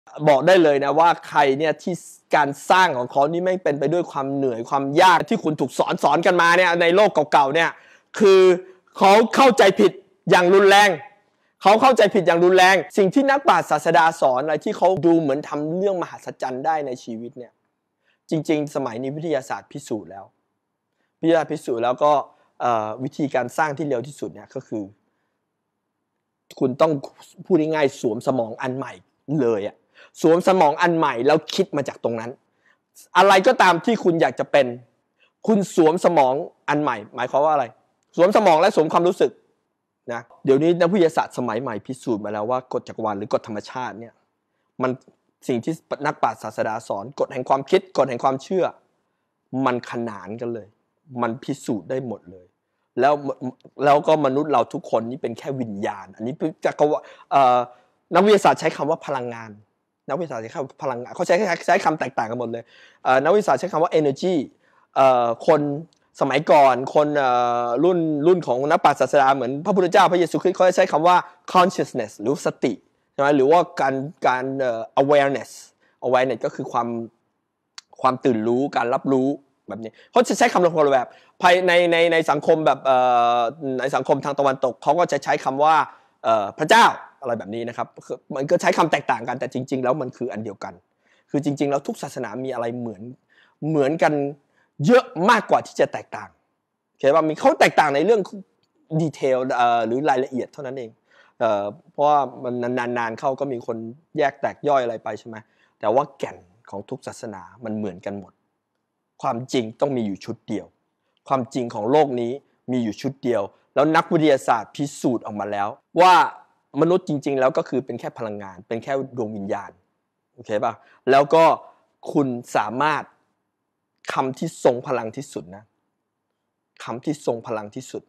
บอกได้เลยนะว่าใครเนี่ยที่การสร้างของเขานี่ไม่เป็นไปด้วยความเหนื่อยความยากที่คุณถูกสอนกันมาเนี่ยในโลกเก่าๆเนี่ยคือเขาเข้าใจผิดอย่างรุนแรงเขาเข้าใจผิดอย่างรุนแรงสิ่งที่นักปราชญ์ศาสดาสอนอะไรที่เขาดูเหมือนทำเรื่องมหัศจรรย์ได้ในชีวิตเนี่ยจริงๆสมัยนี้วิทยาศาสตร์พิสูจน์แล้วก็วิธีการสร้างที่เร็วที่สุดเนี่ยก็คือคุณต้องพูดง่ายๆสวมสมองอันใหม่เลยอะสวมสมองอันใหม่แล้วคิดมาจากตรงนั้นอะไรก็ตามที่คุณอยากจะเป็นคุณสวมสมองอันใหม่หมายความว่าอะไรสวมสมองและสวมความรู้สึกนะเดี๋ยวนี้นักวิทยาศาสตร์สมัยใหม่พิสูจน์มาแล้วว่ากฎจักรวาลหรือกฎธรรมชาติเนี่ยมันสิ่งที่นักปราชญ์ศาสดาสอนกฎแห่งความคิดกฎแห่งความเชื่อมันขนานกันเลยมันพิสูจน์ได้หมดเลยแล้วก็มนุษย์เราทุกคนนี่เป็นแค่วิญญาณอันนี้จักรวาลนักวิทยาศาสตร์ใช้คำว่าพลังงานนักวิทยาศาสตร์ใช้คำว่าพลังงานเขาใช้คำแตกต่างกันหมดเลยนักวิทยาศาสตร์ใช้คำว่า energy คนสมัยก่อนคนรุ่นของนักปราชญ์ศาสดาเหมือนพระพุทธเจ้าพระเยซูคริสต์เขาใช้คำว่า consciousness หรือสติใช่ไหมหรือว่าการ awareness ก็คือความตื่นรู้การรับรู้แบบนี้เขาจะใช้คำละคนละแบบภายในสังคมแบบในสังคมทางตะวันตกเขาก็จะใช้คำว่าพระเจ้าอะไรแบบนี้นะครับมันก็ใช้คำแตกต่างกันแต่จริงๆแล้วมันคืออันเดียวกันคือจริงๆแล้วทุกศาสนามีอะไรเหมือนกันเยอะมากกว่าที่จะแตกต่างเข้าใจป่ะมีเขาแตกต่างในเรื่องดีเทลหรือรายละเอียดเท่านั้นเองเพราะว่ามันนานๆเข้าก็มีคนแยกแตกย่อยอะไรไปใช่ไหมแต่ว่าแก่นของทุกศาสนามันเหมือนกันหมดความจริงต้องมีอยู่ชุดเดียวความจริงของโลกนี้มีอยู่ชุดเดียวแล้วนักวิทยาศาสตร์พิสูจน์ออกมาแล้วว่ามนุษย์จริงๆแล้วก็คือเป็นแค่พลังงานเป็นแค่ดวงวิญญาณโอเคป่ะแล้วก็คุณสามารถคำที่ทรงพลังที่สุดนะคำที่ทรงพลังที่สุด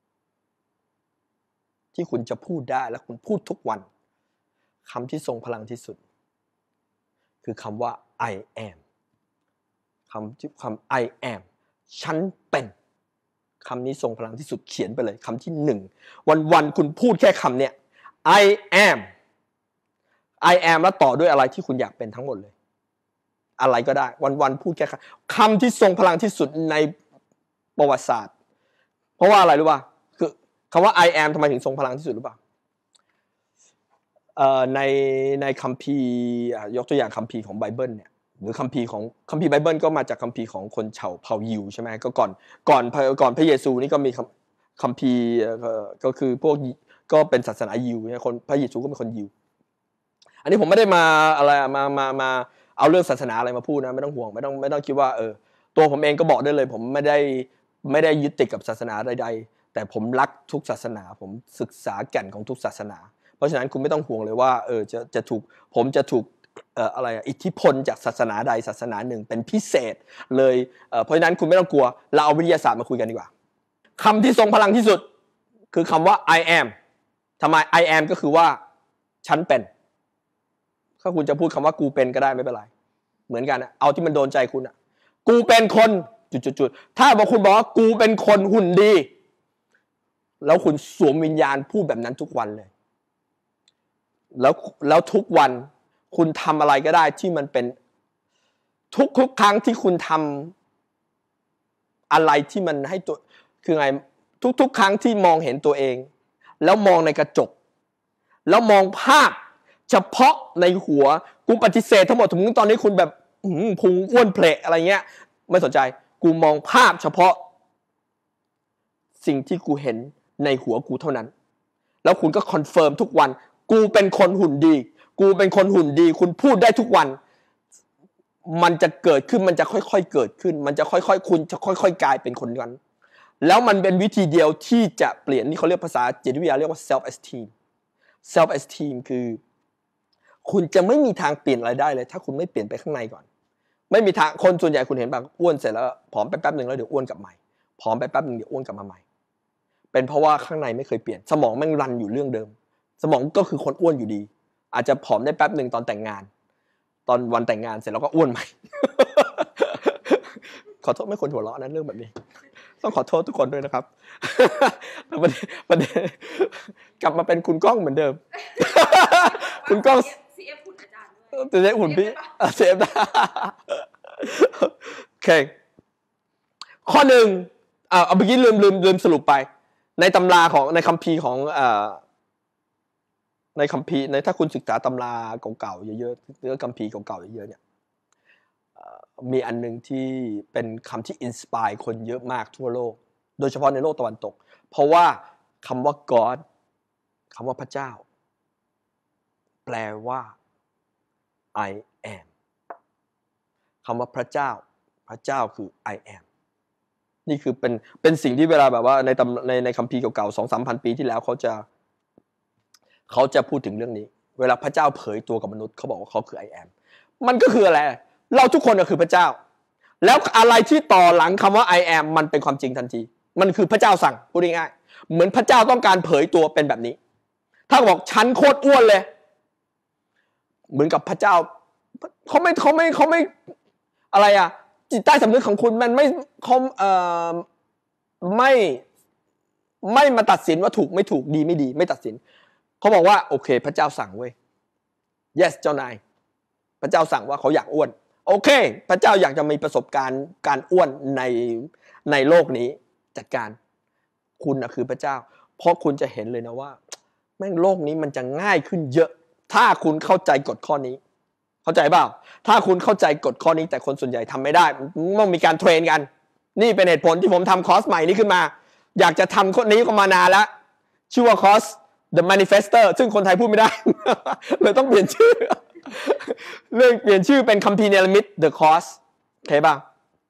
ที่คุณจะพูดได้และคุณพูดทุกวันคำที่ทรงพลังที่สุดคือคำว่า I am คำ I am ฉันเป็นคำนี้ทรงพลังที่สุดเขียนไปเลยคำที่1วันคุณพูดแค่คำเนี้ย I am แล้วต่อด้วยอะไรที่คุณอยากเป็นทั้งหมดเลยอะไรก็ได้วันพูดแค่คำที่ทรงพลังที่สุดในประวัติศาสตร์เพราะว่าอะไรรู้ป่ะคือคำว่า I am ทำไมถึงทรงพลังที่สุดรู้ป่ะในคัมภีร์ยกตัวอย่างคัมภีร์ของไบเบิลเนี่ยหรือคัมภีร์ไบเบิลก็มาจากคัมภีร์ของคนเผ่ายิวใช่ไหมก็ก่อนพระเยซูนี่ก็มีคัมภีร์ก็คือพวกก็เป็นศาสนายิวคนพระเยซูก็เป็นคนยิวอันนี้ผมไม่ได้มาอะไรมาเอาเรื่องศาสนาอะไรมาพูดนะไม่ต้องห่วงไม่ต้องคิดว่าตัวผมเองก็บอกได้เลยผมไม่ได้ยึดติดกับศาสนาใดๆแต่ผมรักทุกศาสนาผมศึกษาแก่นของทุกศาสนาเพราะฉะนั้นคุณไม่ต้องห่วงเลยว่าผมจะถูกอิทธิพลจากศาสนาใดศาสนาหนึ่งเป็นพิเศษเลยเพราะฉะนั้นคุณไม่ต้องกลัวเราเอาวิทยาศาสตร์มาคุยกันดีกว่าคำที่ทรงพลังที่สุดคือคำว่า I am ทำไม I am ก็คือว่าฉันเป็นถ้าคุณจะพูดคำว่ากูเป็นก็ได้ไม่เป็นไรเหมือนกันเอาที่มันโดนใจคุณกูเป็นคนจุดๆถ้าคุณบอกว่ากูเป็นคนหุ่นดีแล้วคุณสวมวิญญาณพูดแบบนั้นทุกวันเลยแล้วทุกวันคุณทำอะไรก็ได้ที่มันเป็นทุกครั้งที่คุณทำอะไรที่มันให้ตัวคือไงทุกครั้งที่มองเห็นตัวเองแล้วมองในกระจกแล้วมองภาพเฉพาะในหัวกูปฏิเสธทั้งหมดถึงตอนนี้คุณแบบพุงอ้วนเพละอะไรเงี้ยไม่สนใจกูมองภาพเฉพาะสิ่งที่กูเห็นในหัวกูเท่านั้นแล้วคุณก็คอนเฟิร์มทุกวันกูเป็นคนหุ่นดีกูเป็นคนหุ่นดีคุณพูดได้ทุกวันมันจะเกิดขึ้นมันจะค่อยๆเกิดขึ้นมันจะค่อยๆคุณจะค่อยๆกลายเป็นคนนั้นแล้วมันเป็นวิธีเดียวที่จะเปลี่ยนนี่เขาเรียกภาษาจิตวิทยาเรียกว่า self esteem คือคุณจะไม่มีทางเปลี่ยนอะไรได้เลยถ้าคุณไม่เปลี่ยนไปข้างในก่อนไม่มีทางคนส่วนใหญ่คุณเห็นป่ะอ้วนเสร็จแล้วผอมไปแป๊บนึงแล้วเดี๋ยวอ้วนกลับใหม่ผอมไปแป๊บนึงเดี๋ยวอ้วนกลับมาใหม่เป็นเพราะว่าข้างในไม่เคยเปลี่ยนสมองแม่งรันอยู่เรื่องเดิมสมองก็คือคนอ้วนอยู่ดีอาจจะผอมได้แป๊บนึงตอนแต่งงานตอนวันแต่งงานเสร็จแล้วก็อ้วนใหม่ ขอโทษไม่ควรหัวเราะนะเรื่องแบบนี้ต้องขอโทษทุกคนด้วยนะครับประเด็นกลับมาเป็นคุณก้องเหมือนเดิม คุณก้อง CF พูดอาจารย์ด้วยจะได้หุ่นพี่เซฟได้โอเคข้อหนึ่งเมื่อกี้ลืมสรุปไปในตำราของในคัมภีร์ของในคัมภีร์ในถ้าคุณศึกษาตำราเก่าๆเยอะๆหรือคัมภีร์เก่าๆเยอะๆเนี่ยมีอันนึงที่เป็นคำที่อินสปายคนเยอะมากทั่วโลกโดยเฉพาะในโลกตะวันตกเพราะว่าคำว่า God คำว่าพระเจ้าแปลว่า I am คำว่าพระเจ้าคือ I am นี่คือเป็นสิ่งที่เวลาแบบว่าในคัมภีร์เก่าๆ 2-3 พันปีที่แล้วเขาจะพูดถึงเรื่องนี้เวลาพระเจ้าเผยตัวกับมนุษย์เขาบอกว่าเขาคือ I am มันก็คืออะไรเราทุกคนก็คือพระเจ้าแล้วอะไรที่ต่อหลังคำว่า I am มันเป็นความจริงทันทีมันคือพระเจ้าสั่งพูดง่ายๆเหมือนพระเจ้าต้องการเผยตัวเป็นแบบนี้ถ้าบอกฉันโคตรอ้วนเลยเหมือนกับพระเจ้าเขาไม่อะไรอ่ะจิตใต้สำนึกของคุณมันเขาไม่มาตัดสินว่าถูกไม่ถูกดีไม่ดีไม่ตัดสินเขาบอกว่าโอเคพระเจ้าสั่งเว้ย yes เจ้านายพระเจ้าสั่งว่าเขาอยากอ้วนโอเคพระเจ้าอยากจะมีประสบการณ์การอ้วนในโลกนี้จัดการคุณนะคือพระเจ้าเพราะคุณจะเห็นเลยนะว่าแม่งโลกนี้มันจะง่ายขึ้นเยอะถ้าคุณเข้าใจกฎข้อนี้เข้าใจเปล่าถ้าคุณเข้าใจกฎข้อนี้แต่คนส่วนใหญ่ทำไม่ได้ต้องมีการเทรนกันนี่เป็นเหตุผลที่ผมทำคอร์สใหม่นี้ขึ้นมาอยากจะทำข้อนี้ก็มานานแล้วชื่อว่าคอร์ส The Manifester ซึ่งคนไทยพูดไม่ได้ เลยต้องเปลี่ยนชื่อเรื่องเปลี่ยนชื่อเป็นคัมภีร์เนรมิต The Course โอเคป่ะ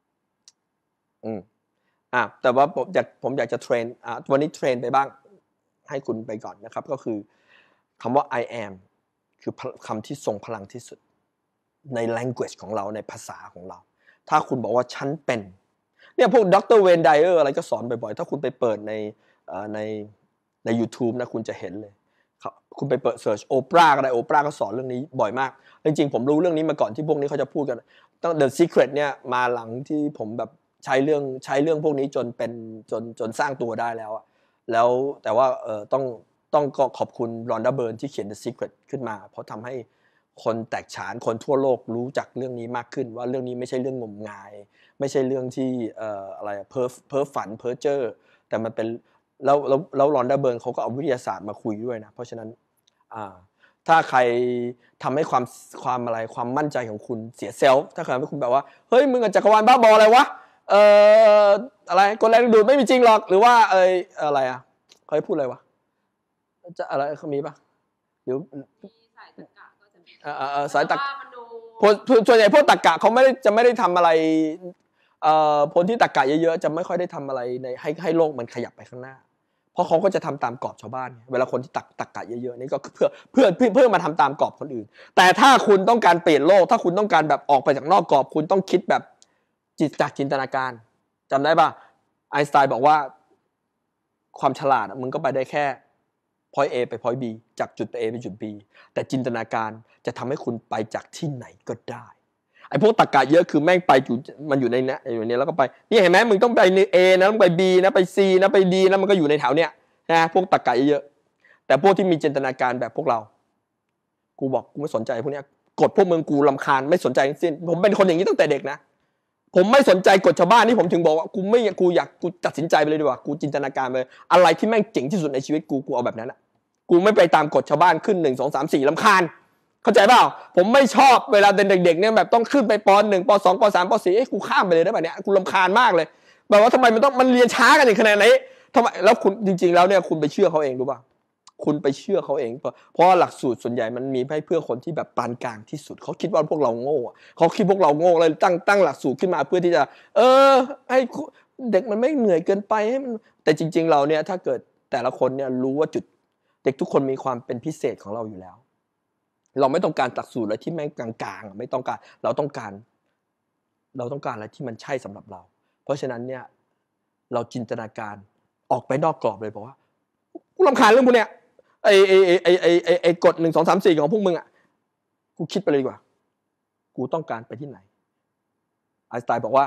แต่ว่าผมอยากจะเทรนวันนี้เทรนไปบ้างให้คุณไปก่อนนะครับก็คือคำว่า I am คือคำที่ทรงพลังที่สุดใน language ของเราในภาษาของเราถ้าคุณบอกว่าฉันเป็นเนี่ยพวกดร.เวนไดเออร์อะไรก็สอนบ่อยๆถ้าคุณไปเปิดใน YouTube นะคุณจะเห็นเลยคุณไปเปิดเสิร์ชโอปราก็ได้โอปราก็สอนเรื่องนี้บ่อยมากจริงๆผมรู้เรื่องนี้มาก่อนที่พวกนี้เขาจะพูดกันตั้ง The Secret เนี่ยมาหลังที่ผมแบบใช้เรื่องพวกนี้จนเป็นจนสร้างตัวได้แล้วแล้วแต่ว่าต้องก็ขอบคุณรอนดาเบิร์นที่เขียน The Secret ขึ้นมาเพราะทำให้คนแตกฉานคนทั่วโลกรู้จักเรื่องนี้มากขึ้นว่าเรื่องนี้ไม่ใช่เรื่องงมงายไม่ใช่เรื่องที่อะไรเพ้อฝันเพ้อเจ้อแต่มันเป็นแล้วรอนดาเบิร์นเขาก็เอาวิทยาศาสตร์มาคุยด้วยนะเพราะฉะนั้นถ้าใครทำให้ความมั่นใจของคุณเสียเซลฟ์ถ้าใครทำให้คุณแบบว่าเฮ้ยมึงจักรวาลบ้าบออะไรวะอะไรกฎแรงดึงดูดไม่มีจริงหรอกหรือว่าอะไรเขาพูดอะไรวะจะอะไรเขามีปะเดี๋ยวสายตรรกะก็จะมีสายตรรกะส่วนใหญ่พวกตรรกะเขาจะไม่ได้ทำอะไรคนที่ตรรกะเยอะๆจะไม่ค่อยได้ทำอะไรในให้โลกมันขยับไปข้างหน้าเพราะเขาก็จะทำตามกรอบชาวบ้านเวลาคนที่ตรรกะเยอะๆนี่ก็เพื่อมาทำตามกรอบคนอื่นแต่ถ้าคุณต้องการเปลี่ยนโลกถ้าคุณต้องการแบบออกไปจากนอกกรอบคุณต้องคิดแบบจินตนาการจำได้ป่ะไอน์สไตน์บอกว่าความฉลาดมึงก็ไปได้แค่ point A ไป point B จากจุด A ไปจุด B แต่จินตนาการจะทำให้คุณไปจากที่ไหนก็ได้ไอ้พวกตรรกะเยอะคือแม่งไปมันอยู่ในนี้อยู่นี้แล้วก็ไปนี่เห็นไหมมึงต้องไปใน A นะต้องไป B นะไป C นะไป D นะมันก็อยู่ในแถวเนี้ยนะพวกตรรกะเยอะแต่พวกที่มีจินตนาการแบบพวกเรากูบอกกูไม่สนใจพวกเนี้ยกฎพวกมึงกูรำคาญไม่สนใจทั้งสิ้นผมเป็นคนอย่างนี้ตั้งแต่เด็กนะผมไม่สนใจกฎชาวบ้านนี่ผมถึงบอกว่ากูตัดสินใจไปเลยดีกว่ากูจินตนาการไปอะไรที่แม่งเจ๋งที่สุดในชีวิตกูเอาแบบนั้นอ่ะกูไม่ไปตามกฎชาวบ้านขึ้น1 2 3 4รำคาญเข้าใจเปล่าผมไม่ชอบเวลาเด็กๆเนี่ยแบบต้องขึ้นไปป.1 ป.2 ป.3 ป.4กูข้ามไปเลยได้ป่ะเนี่ยกูรำคาญมากเลยแบบว่าทำไมมันเรียนช้ากันอย่างขนาดไหนทำไมแล้วคุณจริงๆแล้วเนี่ยคุณไปเชื่อเขาเองรู้ป่ะคุณไปเชื่อเขาเองเพราะหลักสูตรส่วนใหญ่มันมีให้เพื่อคนที่แบบปานกลางที่สุดเขาคิดว่าพวกเราโง่เขาคิดพวกเราโง่เลยตั้งหลักสูตรขึ้นมาเพื่อที่จะให้เด็กมันไม่เหนื่อยเกินไปให้มันแต่จริงๆเราเนี่ยถ้าเกิดแต่ละคนเนี่ยรู้ว่าจุดเด็กทุกคนมีความเป็นพิเศษของเราอยู่แล้วเราไม่ต้องการหลักสูตรอะไรที่แม่งกลางๆไม่ต้องการเราต้องการอะไรที่มันใช่สำหรับเราเพราะฉะนั้นเนี่ยเราจินตนาการออกไปนอกกรอบเลยบอกว่ากูรำคาญเรื่องพวกเนี้ยไอ้กฎ1 2 3 4ของพวกมึงอ่ะกูคิดไปเลยดีกว่ากูต้องการไปที่ไหนไอน์สไตน์บอกว่า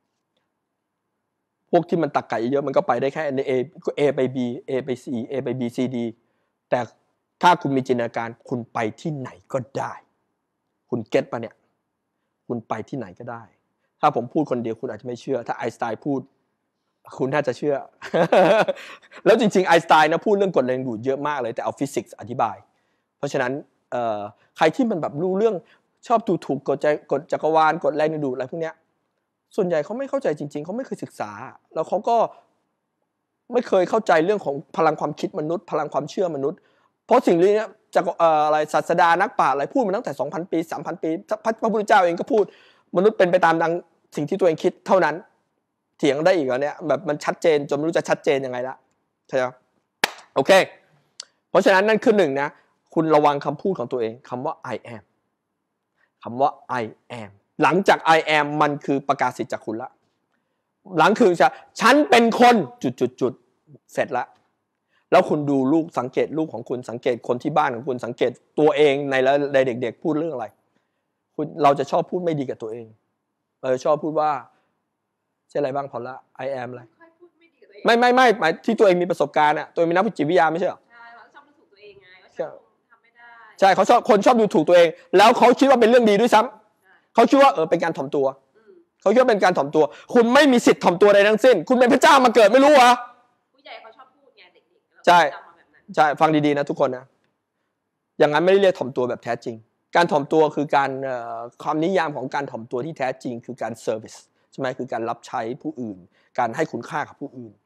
พวกที่มันตรรกะเยอะมันก็ไปได้แค่ใน A ไป B A ไป C A ไป B C D แต่ถ้าคุณมีจินตนาการคุณไปที่ไหนก็ได้คุณเก็ตปะเนี่ยคุณไปที่ไหนก็ได้ถ้าผมพูดคนเดียวคุณอาจจะไม่เชื่อถ้าไอน์สไตน์พูดคุณน่าจะเชื่อ แล้วจริงๆไอน์สไตน์นะพูดเรื่องกฎแรงดูดเยอะมากเลยแต่เอาฟิสิกส์อธิบายเพราะฉะนั้นใครที่มันแบบรู้เรื่องชอบดูถูกกฎจักรวาลกฎแรงดูดอะไรพวกเนี้ยส่วนใหญ่เขาไม่เข้าใจจริงๆเขาไม่เคยศึกษาแล้วเขาก็ไม่เคยเข้าใจเรื่องของพลังความคิดมนุษย์พลังความเชื่อมนุษย์เพราะสิ่งนี้จากอะไรศาสดานักปราชญ์อะไรพูดมาตั้งแต่ 2,000 ปี 3,000 ปีพระพุทธเจ้าเองก็พูดมนุษย์เป็นไปตามดังสิ่งที่ตัวเองคิดเท่านั้นเถียงได้อีกแล้วเนี่ยแบบมันชัดเจนจนไม่รู้จะชัดเจนยังไงละใช่ไหมโอเคเพราะฉะนั้นนั่นคือหนึ่งนะคุณระวังคำพูดของตัวเองคำว่า I am คำว่า I am หลังจาก I am มันคือประกาศสิทธิ์จากคุณละหลังคือฉันเป็นคนจุดเสร็จละแล้วคุณดูลูกสังเกตลูกของคุณสังเกตคนที่บ้านของคุณสังเกตตัวเองในเด็กๆพูดเรื่องอะไรเราจะชอบพูดไม่ดีกับตัวเองชอบพูดว่าใช่อะไรบ้างพอละ I am อะไรไม่หมายที่ตัวเองมีประสบการณ์อ่ะตัวเองมีนักจิตวิทยาไม่ใช่หรอใช่เขาชอบดูถูกตัวเองไงว่าฉันทำไม่ได้ใช่เขาชอบดูถูกตัวเองแล้วเขาคิดว่าเป็นเรื่องดีด้วยซ้ำเขาคิดว่าเป็นการถ่อมตัวเขาคิดว่าเป็นการถ่อมตัวคุณไม่มีสิทธิ์ถ่อมตัวใดทั้งสิ้นคุณเป็นพระเจ้ามาเกิดไม่รู้เหรอผู้ใหญ่เขาชอบพูดไงเด็กๆใช่ฟังดีๆนะทุกคนนะอย่างนั้นไม่ได้เรียกถ่อมตัวแบบแท้จริงการถ่อมตัวคือการความนิยามของการถ่อมตัวที่แท้จริงคือการเซอร์วิสใช่ไหมคือการรับใช้ผู้อื่นการให้คุณค่ากับผู้อื่น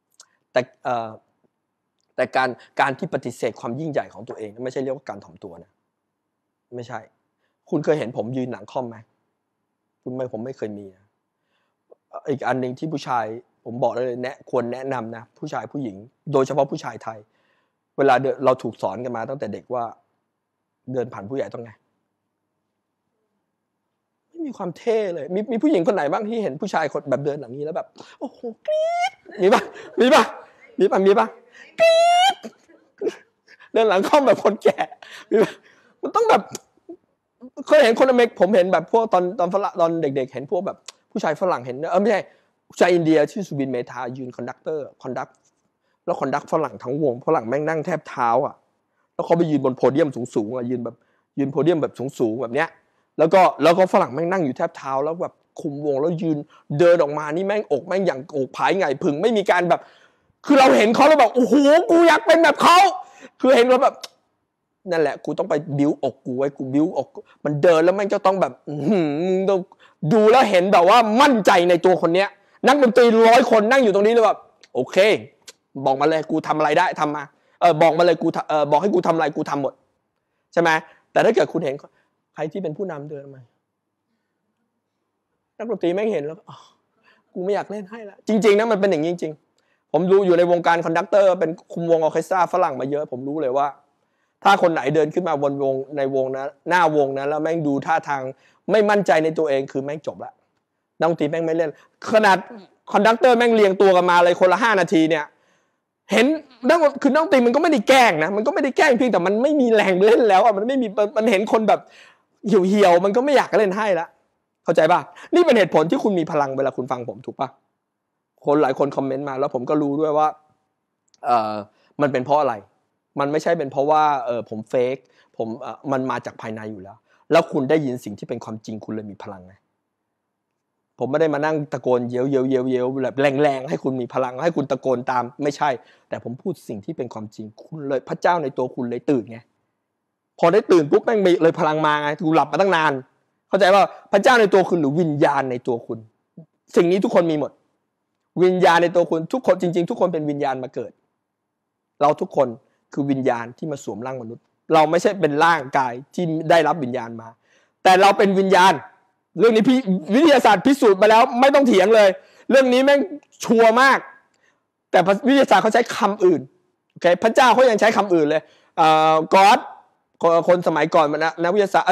แต่การที่ปฏิเสธความยิ่งใหญ่ของตัวเองไม่ใช่เรียกว่าการถ่อมตัวนะไม่ใช่คุณเคยเห็นผมยืนหลังค่อมไหมผมไม่เคยมีนะอีกอันนึงที่ผู้ชายผมบอกเลยควรแนะนำนะผู้ชายผู้หญิงโดยเฉพาะผู้ชายไทยเวลาเราถูกสอนกันมาตั้งแต่เด็กว่าเดินผ่านผู้ใหญ่ต้องไงไม่มีความเท่เลยมีผู้หญิงคนไหนบ้างที่เห็นผู้ชายคนแบบเดินหลังนี้แล้วแบบโอ้โหกรี๊ดมีป่ะกรี๊ดเดินหลังค่อมแบบคนแก่มันต้องแบบเคยเห็นคนอเมริกผมเห็นแบบพวกตอนเด็กๆเห็นพวกแบบผู้ชายฝรั่งเห็นไม่ใช่ผู้ชายอินเดียที่สุบินเมธายืนคอนดักแล้วคอนดักฝรั่งทั้งวงฝรั่งแม่งนั่งแทบเท้าอ่ะแล้วเขาไปยืนบนโพเดียมสูงๆอ่ะยืนโพเดียมแบบสูงๆแบบเนี้ยแล้วก็ฝรั่งแม่งนั่งอยู่แทบเท้าแล้วแบบคุมวงแล้วยืนเดินออกมานี่แม่งอกแม่งอย่างอกผายไงผึ่งไม่มีการแบบคือเราเห็นเขาแล้วแบบโอ้โหกูอยากเป็นแบบเขาคือเห็นเราแบบนั่นแหละกูต้องไปบิ้วอกกูไว้กูบิ้วอกมันเดินแล้วมันจะต้องแบบดูแล้วเห็นแบบว่ามั่นใจในตัวคนเนี้ยนักดนตรี100 คนนั่งอยู่ตรงนี้เลยแบบโอเคบอกมาเลยกูทำอะไรได้ทำมาบอกมาเลยกูบอกให้กูทำอะไรกูทำหมดใช่ไหมแต่ถ้าเกิดคุณเห็นใครที่เป็นผู้นำเดินมานักดนตรีไม่เห็นแล้วกูไม่อยากเล่นให้ละจริงๆนะมันเป็นอย่างนี้จริงๆผมดูอยู่ในวงการคอนดักเตอร์เป็นคุมวงออร์เคสตราฝรั่งมาเยอะผมรู้เลยว่าถ้าคนไหนเดินขึ้นมาบนวงในวงนะหน้าวงนะแล้วแม่งดูท่าทางไม่มั่นใจในตัวเองคือแม่งจบละนักดนตรีแม่งไม่เล่นขนาดคอนดักเตอร์แม่งเรียงตัวกันมาเลยคนละ5 นาทีเนี่ยเห็นคือนักดนตรีมันก็ไม่ได้แกล้งนะมันก็ไม่ได้แกล้งเพียงแต่มันไม่มีแรงเล่นแล้วมันไม่มีมันเห็นคนแบบเหี่ยวมันก็ไม่อยากเล่นให้ละเข้าใจป่ะนี่เป็นเหตุผลที่คุณมีพลังเวลาคุณฟังผมถูกป่ะคนหลายคนคอมเมนต์มาแล้วผมก็รู้ด้วยว่ามันเป็นเพราะอะไรมันไม่ใช่เป็นเพราะว่าผมเฟกมันมาจากภายในอยู่แล้วคุณได้ยินสิ่งที่เป็นความจริงคุณเลยมีพลังไงผมไม่ได้มานั่งตะโกนเย้ยวแบบแรงๆให้คุณมีพลังให้คุณตะโกนตามไม่ใช่แต่ผมพูดสิ่งที่เป็นความจริงคุณเลยพระเจ้าในตัวคุณเลยตื่นไงพอได้ตื่นปุ๊บแม่งมีเลยพลังมาไงคุณหลับมาตั้งนานเข้าใจว่าพระเจ้าในตัวคุณหรือวิญญาณในตัวคุณสิ่งนี้ทุกคนมีหมดวิญญาณในตัวคุณทุกคนจริงๆทุกคนเป็นวิญญาณมาเกิดเราทุกคนคือวิญญาณที่มาสวมร่างมนุษย์เราไม่ใช่เป็นร่างกายที่ได้รับวิญญาณมาแต่เราเป็นวิญญาณเรื่องนี้วิทยาศาสตร์พิสูจน์มาแล้วไม่ต้องเถียงเลยเรื่องนี้แม่งชัวร์มากแต่วิทยาศาสตร์เขาใช้คำอื่นโอเคพระเจ้าเขายังใช้คำอื่นเลยGod คนสมัยก่อนนักวิทยาศาสตร์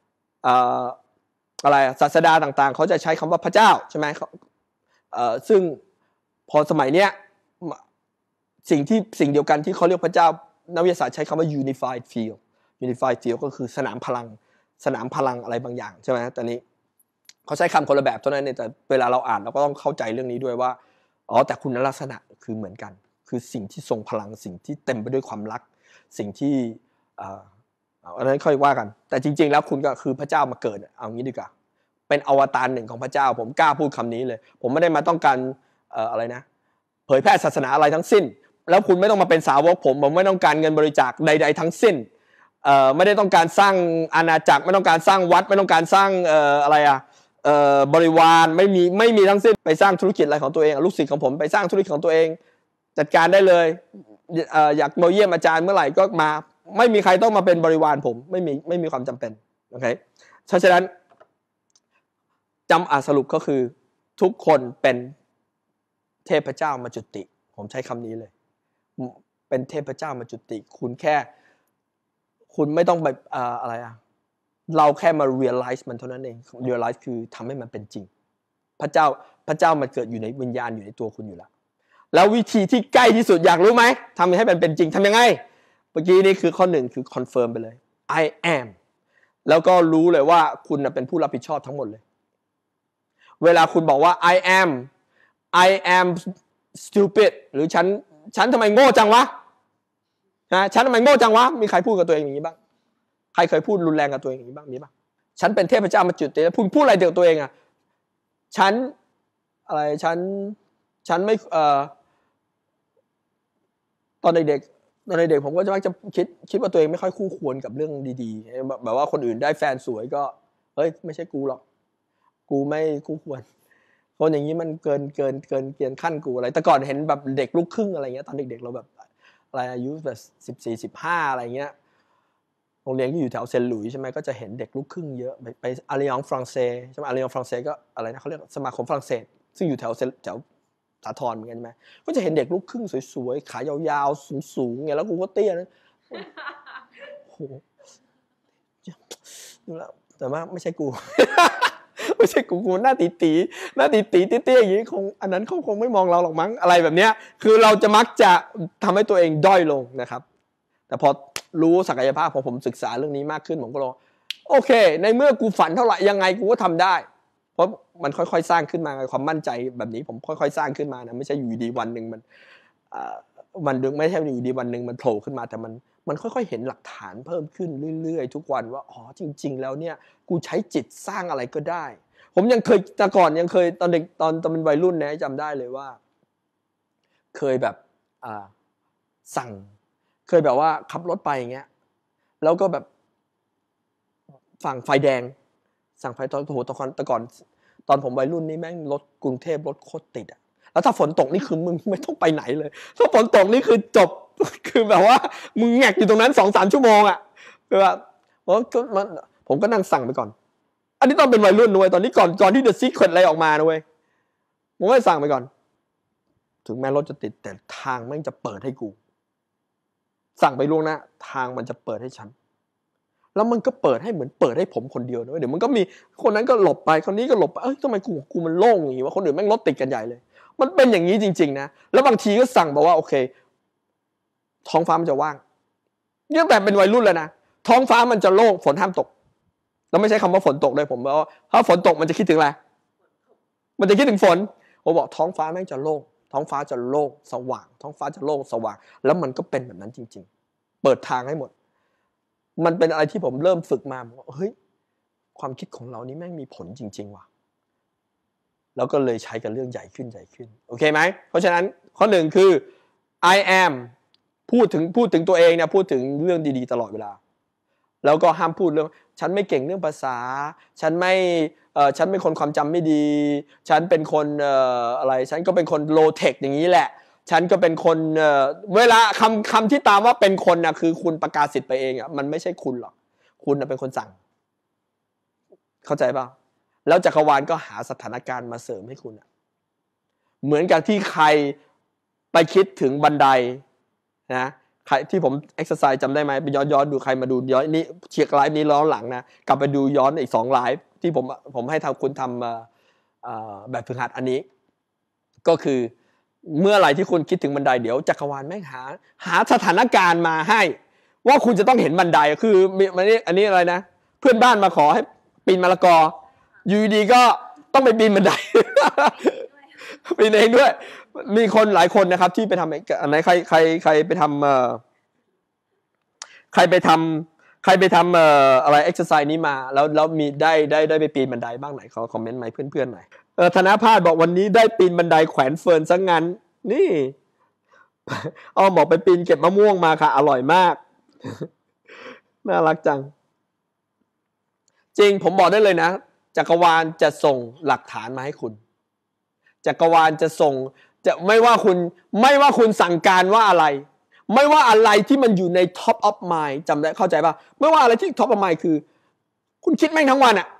อะไรศาสดาต่างๆเขาจะใช้คำว่าพระเจ้าใช่ไหมซึ่งพอสมัยเนี้ยสิ่งเดียวกันที่เขาเรียกพระเจ้านักวิทยาศาสตร์ใช้คำว่า unified field ก็คือสนามพลังอะไรบางอย่างใช่ไหมตอนนี้เขาใช้คำคนละแบบเท่านั้นเนี่ยแต่เวลาเราอ่านเราก็ต้องเข้าใจเรื่องนี้ด้วยว่าแต่คุณลักษณะคือเหมือนกันคือสิ่งที่ทรงพลังสิ่งที่เต็มไปด้วยความรักสิ่งที่อันนั้นค่อยว่ากันแต่จริงๆแล้วคุณก็คือพระเจ้ามาเกิดเอางี้ดีกว่าเป็นอวตารหนึ่งของพระเจ้าผมกล้าพูดคำนี้เลยผมไม่ได้มาต้องการอะไรนะเผยแพร่ศาสนาอะไรทั้งสิ้นแล้วคุณไม่ต้องมาเป็นสาวกผมไม่ต้องการเงินบริจาคใดๆทั้งสิ้นไม่ได้ต้องการสร้างอาณาจักรไม่ต้องการสร้างวัดไม่ต้องการสร้างอะไรบริวารไม่มีทั้งสิ้นไปสร้างธุรกิจอะไรของตัวเองลูกศิษย์ของผมไปสร้างธุรกิจของตัวเองจัดการได้เลยอยากมาเยี่ยมอาจารย์เมื่อไหร่ก็มาไม่มีใครต้องมาเป็นบริวารผมไม่มีความจำเป็นโอเคฉะนั้นสรุปก็คือทุกคนเป็นเทพเจ้ามาจุติผมใช้คำนี้เลยเป็นเทพเจ้ามาจุติคุณไม่ต้องแบบอะไรเราแค่มา realize มันเท่านั้นเอง realize คือทำให้มันเป็นจริงพระเจ้ามันเกิดอยู่ในวิญญาณอยู่ในตัวคุณอยู่แล้ววิธีที่ใกล้ที่สุดอยากรู้ไหมทำให้มันเป็นจริงทำยังไงเมื่อกี้นี่คือข้อหนึ่งคือ confirm ไปเลย I am แล้วก็รู้เลยว่าคุณเป็นผู้รับผิดชอบทั้งหมดเลยเวลาคุณบอกว่า I am stupid หรือฉันทำไมโง่จังวะนะฉันทำไมโง่จังวะมีใครพูดกับตัวเองอย่างนี้บ้างใครเคยพูดรุนแรงกับตัวเองอย่างนี้บ้างมีบ้างฉันเป็นเทพเจ้ามาจุติแล้วพูดอะไรเกี่ยวกับตัวเองฉันอะไรฉันไม่ตอนเด็กผมก็จะมักจะคิดว่าตัวเองไม่ค่อยคู่ควรกับเรื่องดีๆแบบว่าคนอื่นได้แฟนสวยก็เฮ้ยไม่ใช่กูหรอกกูไม่คู่ควรคนอย่างนี้มันเกินขั้นกูอะไรแต่ก่อนเห็นแบบเด็กลูกครึ่งอะไรเงี้ยตอนเด็กๆเราแบบอะไรอายุแบบ14-15อะไรเงี้ยโรงเรียนที่อยู่แถวเซนต์หลุยส์ใช่ไหมก็จะเห็นเด็กลูกครึ่งเยอะไปอาลียองฝรั่งเศสใช่ไหมอาลียองฝรั่งเศสก็อะไรนะเขาเรียกสมาคมฝรั่งเศสซึ่งอยู่แถวสาทรเหมือนกันใช่ไหมก็จะเห็นเด็กลูกครึ่งสวยๆขายาวๆสูงๆไงแล้วกูก็เตี้ยนะโหดูแล้วแต่ว่าไม่ใช่กู ไม่ใช่กูหน้าตีเตี้ยอย่างนี้คงอันนั้นเขาคงไม่มองเราหรอกมั้งอะไรแบบเนี้ยคือเราจะมักจะทำให้ตัวเองด้อยลงนะครับแต่พอรู้ศักยภาพของผมศึกษาเรื่องนี้มากขึ้นผมก็เลยโอเคในเมื่อกูฝันเท่าไหร่ยังไงกูก็ทำได้เพราะมันค่อยๆสร้างขึ้นมาความมั่นใจแบบนี้ผมค่อยๆสร้างขึ้นมานะไม่ใช่อยู่ดีวันหนึ่งมันดึงไม่ใช่อยู่ดีวันหนึ่งมันโผล่ขึ้นมาแต่มันค่อยๆเห็นหลักฐานเพิ่มขึ้นเรื่อยๆทุกวันว่าอ๋อจริงๆแล้วเนี่ยกูใช้จิตสร้างอะไรก็ได้ผมยังเคยแต่ก่อนยังเคยตอนเด็กตอนเป็นวัยรุ่นนะจำได้เลยว่าเคยแบบสั่งเคยแบบว่าขับรถไปอย่างเงี้ยแล้วก็แบบฝั่งไฟแดงสั่งไฟตอนแต่ก่อนตอนผมวัยรุ่นนี่แม่งรถกรุงเทพรถโคตรติดแล้วถ้าฝนตกนี่คือมึงไม่ต้องไปไหนเลยถ้าฝนตกนี่คือจบคือแบบว่ามึงแงกอยู่ตรงนั้น 2-3 ชั่วโมงคือแบบผมก็นั่งสั่งไปก่อนอันนี้ตอนเป็นวัยรุ่นด้วยตอนนี้ก่อนที่ The Secret อะไรออกมานะเว้ยผมก็สั่งไปก่อนถึงแม้รถจะติดแต่ทางแม่งจะเปิดให้กูสั่งไปล่วงหน้าทางมันจะเปิดให้ฉันแล้วมันก็เปิดให้เหมือนเปิดให้ผมคนเดียวนะเดี๋ยวมันก็มีคนนั้นก็หลบไปคนนี้ก็หลบไปทำไมกูมันโล่งอย่างงี้วะคนอื่นแม่งรถติดกันใหญ่เลยมันเป็นอย่างนี้จริงๆนะแล้วบางทีก็สั่งบอกว่าโอเคท้องฟ้ามันจะว่างเนี่ยแบบเป็นวัยรุ่นเลยนะท้องฟ้ามันจะโล่งฝนห้ามตกแล้วไม่ใช่คำว่าฝนตกด้วยผมบอกว่าถ้าฝนตกมันจะคิดถึงอะไรมันจะคิดถึงฝนผมบอกท้องฟ้าแม่งจะโล่งท้องฟ้าจะโล่งสว่างท้องฟ้าจะโล่งสว่างแล้วมันก็เป็นแบบนั้นจริงๆเปิดทางให้หมดมันเป็นอะไรที่ผมเริ่มฝึกมาว่าเฮ้ยความคิดของเรานี่แม่งมีผลจริงๆว่ะแล้วก็เลยใช้กันเรื่องใหญ่ขึ้นโอเคไหมเพราะฉะนั้นข้อหนึ่งคือ I am พูดถึงตัวเองเนี่ยพูดถึงเรื่องดีๆตลอดเวลาแล้วก็ห้ามพูดเรื่องฉันไม่เก่งเรื่องภาษาฉันเป็นคนความจำไม่ดีฉันเป็นคนอะไรฉันก็เป็นคนโลเทคอย่างนี้แหละฉันก็เป็นคนเวลาคำที่ตามว่าเป็นคนนะคือคุณประกาศสิทธิ์ไปเองมันไม่ใช่คุณหรอกคุณเป็นคนสั่งเข้าใจป่ะแล้วจักรวาลก็หาสถานการณ์มาเสริมให้คุณเหมือนกับที่ใครไปคิดถึงบันไดนะใครที่ผมเอ็กซ์ไซส์จำได้ไหมไปย้อนดูใครมาดูย้อนนี่เชียร์ไลฟ์นี้ล้อหลังนะกลับไปดูย้อนอีก2ไลฟ์ที่ผมให้คุณทำแบบฝึกหัดอันนี้ก็คือเมื่อไหร่ที่คุณคิดถึงบันไดเดี๋ยวจักรวาลแม่งหาสถานการณ์มาให้ว่าคุณจะต้องเห็นบันไดคืออันนี้อะไรนะเพื่อนบ้านมาขอให้ปีนมะละกออยู่ดีก็ต้องไปปีนบันได ปีนเองด้วยมีคนหลายคนนะครับที่ไปทำอันไหนใครไปทใครไปทำอะไรเอ็กซ์ไซส์นี้มาแล้วมีได้ไปปีนบันไดบ้างไหนขอคอมเมนต์ไหมเพื่อนๆหน่อยธนภาสบอกวันนี้ได้ปีนบันไดแขวนเฟิร์นซะงั้นนี่อ้อมบอกไปปีนเก็บมะม่วงมาค่ะอร่อยมากน่ารักจังจริงผมบอกได้เลยนะจักรวาลจะส่งหลักฐานมาให้คุณจักรวาลจะส่งจะไม่ว่าคุณสั่งการว่าอะไรไม่ว่าอะไรที่มันอยู่ใน top of mind จำได้เข้าใจป่ะไม่ว่าอะไรที่ top of mind คือคุณคิดแม่งทั้งวันอะ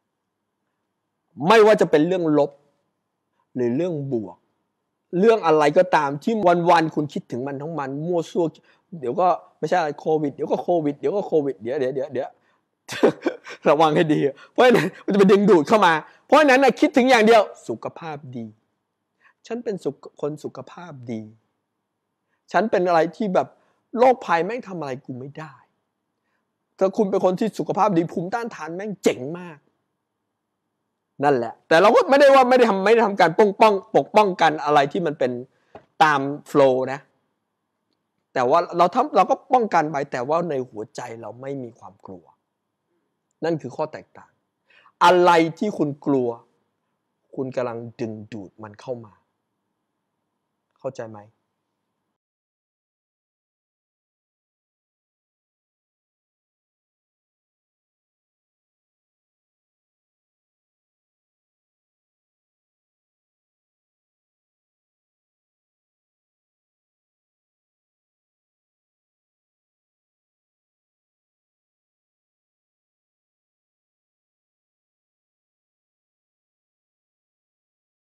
ไม่ว่าจะเป็นเรื่องลบหรือเรื่องบวกเรื่องอะไรก็ตามที่วันๆคุณคิดถึงมันทั้งวันมั่วซั่วเดี๋ยวก็ไม่ใช่อะไรโควิดเดี๋ยวก็โควิดเดี๋ยวก็โควิดเดี๋ยวระวังให้ดีเพราะฉะนั้นมันจะไปดึงดูดเข้ามาเพราะฉะนั้นคิดถึงอย่างเดียวสุขภาพดีฉันเป็นคนสุขภาพดีฉันเป็นอะไรที่แบบโรคภัยแม่งทำอะไรกูไม่ได้ถ้าคุณเป็นคนที่สุขภาพดีภูมิต้านทานแม่งเจ๋งมากนั่นแหละแต่เราก็ไม่ได้ทำการปกป้องกันอะไรที่มันเป็นตามโฟลว์นะแต่ว่าเราก็ป้องกันไปแต่ว่าในหัวใจเราไม่มีความกลัวนั่นคือข้อแตกต่างอะไรที่คุณกลัวคุณกำลังดึงดูดมันเข้ามาเข้าใจไหม